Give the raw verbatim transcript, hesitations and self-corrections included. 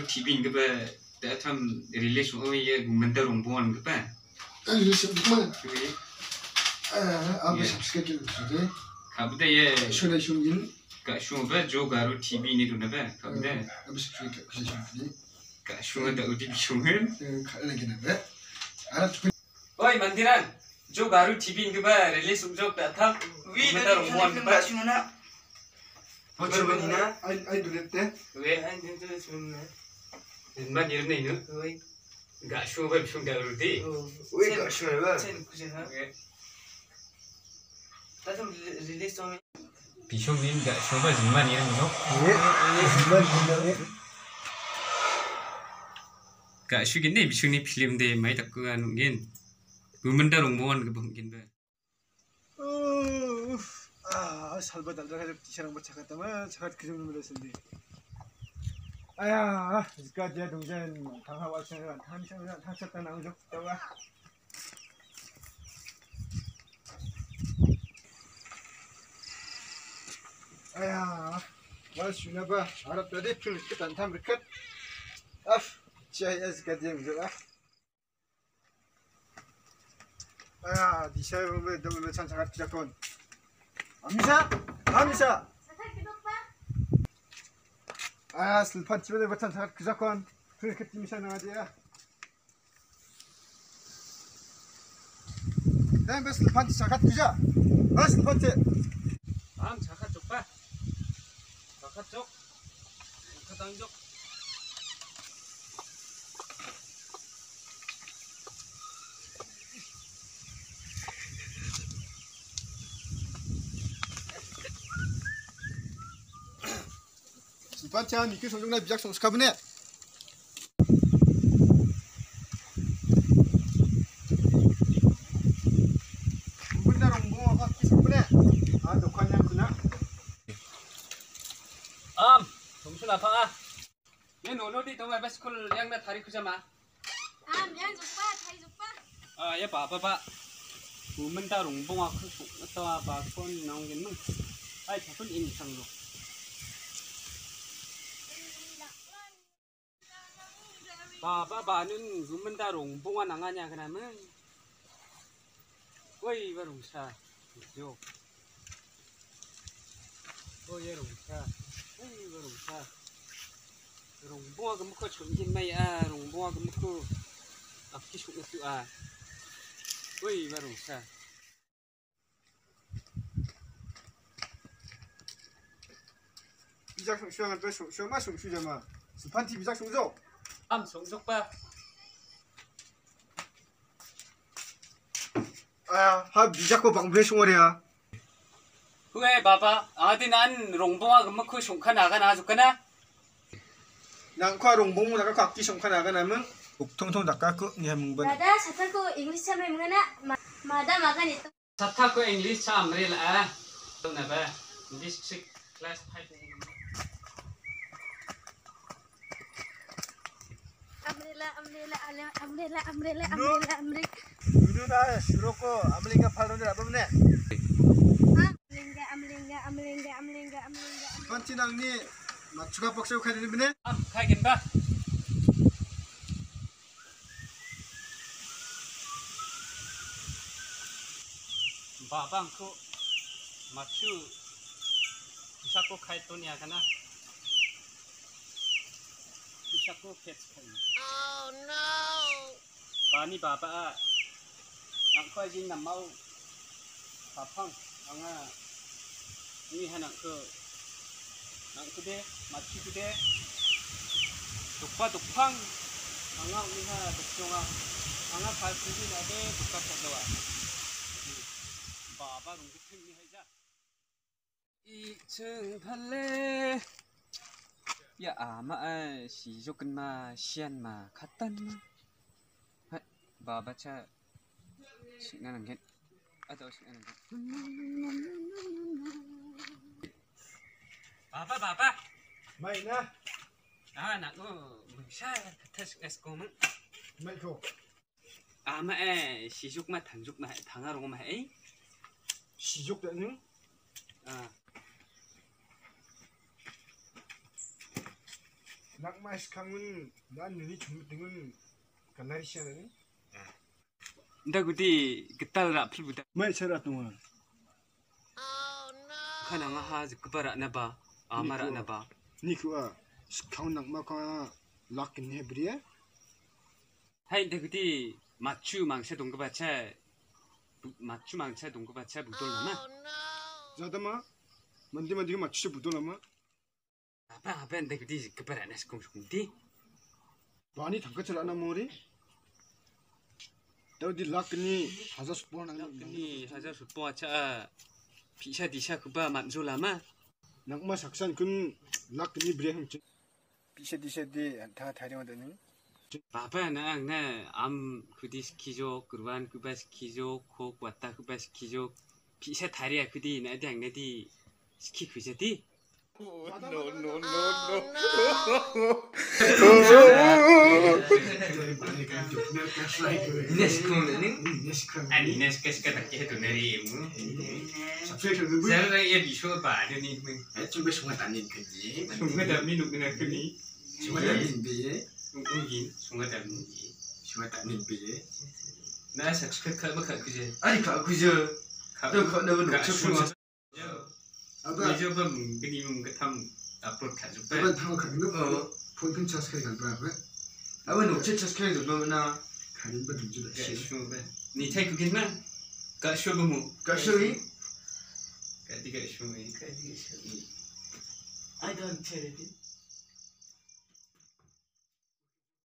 tibin ke ba datam release oh ye gumentar rombongan ke ba release gimana oke ah apa schedule sudah kabda ye sudah shungin ka shungba jo garu tv ni tu na ba kabda apa schedule sudah ka shunga da uti shungen kala gina ba ara oi mandiran jo garu tv ke ba release jo datam gumentar rombongan ke ba shungana bocor banina ai ai dulette we ai dulu shungana man yerne inu oi ga shungba shung garu di oi ga shungana chen kuja oke 다tum release 좀 비숑님 가 shungba jingman yerne no 예 정말 정말 ga shugin ne bichungni film de mai tak kan ngin gumentar rombongan ke bangkin ba 아 살바 달달하게 티셔랑 뭐 착았다만 착았 그 정도면 됐는데 아야 이까지야 동전 강화 왔으니까 한시간 탔었다 나오죠 저와 아야 왔으나 봐 알았다디 풀 끝안 탐을 끝 아프 지하에서까지 해보자 아야 니샤에 보면 너무 참 착았 시작건 Amisa, Amisa. Ah, selepas tiba tiba macam sangat kejakan, terus ketimisan aja ya. Dan bes selepas sangat kerja, ah selepas tu. am jakat jok ba jakat jok jakat jok Selepas ni kita sungguh bijak sungguh kabinnya. Bunda rombong apa kisah kabinnya? Ah, dokannya kuna. am 정신 아파 얘 너너디 너 왜 스쿨 양나 다리 크자마 am yang jokpa thai jokpa 아얘 봐봐봐 구문다 롱봉아 크고 어떠와 봐폰 나오겠노 아이 자쁜 인상로 봐봐봐는 구문다 롱봉아 나가냐 그러면 어이 봐 롱차 그죠 어얘 롱차 어이 봐 롱차 롱봉아 그 먹고 정신 마야 롱봉아 그 먹고 앞기 속에 아 어이 봐 롱차 bijak sungguh yang tu sungguh mah sungguh jama. Selepas ti bijak sungguh. am 정석 봐 아, 하 bijak ko bang beli sungguh 왜 봐봐 아디 난 롱봉아 그 먹고 숑카 나가 나줄까나 Nang ko rombong mo nakakakti siyang kanaga naman. Uktong-tong nakako niya mong ban. dada satar ko english cha mai mangana mada magan itu 사타코 잉글리시 차 암레라 아 나봐 잉글리시 식 클래스 파이브 amrela amrela amrela amrela amrela amrela Dulu na suro ko amlinga palon na abam ne. amlinga amlinga amlinga amlinga amlinga Panti nang ni matsuga paksa ko kanini bine. 아 가긴 봐 바방코 마추 이사코 카이토니아 가나 이사코 페츠카니 Oh no 바니 바바 낭코진 남마우 바팡 앙아 이 하나 그 낭크데 마치크데 독바 독팡 앙아 우리하 독종아 앙아 발수지 나데 독가 찾아와 바바 롱기 팽미 하자 이층 팔레 야 아마 시조근마 시안마 갔단마 바바차 신나는 게 아더 신나는 게 바바 바바 May na. 아 나도 무샤 테스 에스코문 May ko. 아마 시족마 단족마 당하롱마 에이 Sijok na nung. 아 낙마 시캉은 난 눈이 중등은 간나리시하네. Nda gudi getal ra phil buta. 뭐 차라 동안. Kana nga ha zikbara na ba. Amara na ba. 니그와 시캉 낙마가 락긴 해브리야? Hai nda gudi machu mangsa dongga bacha. machu mangsa dongga bacha budol nama. 자다마 만디 만디가 맞추지 부도나마. Apa apa nda gudi zikbara na skong skongti. 많이 담가질 않아 뭐리? 너디 락니 하자 스포나 Ni haja supo acha pisha disha kuba manzo lama. 낙마 saksan 근 락니 브레흥 비셔디셔디 다 다령하더니 Papa na ang na am kudi skijo kurban kuba skijo kok wata kuba skijo pisha tharia kudi na dang na di ski kujati. Ani nes kes ka tak ke tu nari mu. Saya ya bisu ba de ni mu. 좀 배송을 다닌 거지. Sunga da mi nuk na kuni. 중간 다닌 비에, Ungin sunga da mi. 중간 다닌 비에. Na sak sak ka ba ka kuje. 아니 가 그저 Ka 너 거, 너는 ka 어쩔 sunga. 수 아빠, Ni jo ba mu gni mu ka tham upload ka ju 아빠 ba. 타고 가는 거 어. 폰핀 차스카이 갈 거야, 아빠. 아버는 어째 차스카이도 너나 가는 거 던지다. Ka shu ba. Ni thai ku kin na. Ka shu ba mu. 가쇼이 Ka di ka shu ni. I don't tell you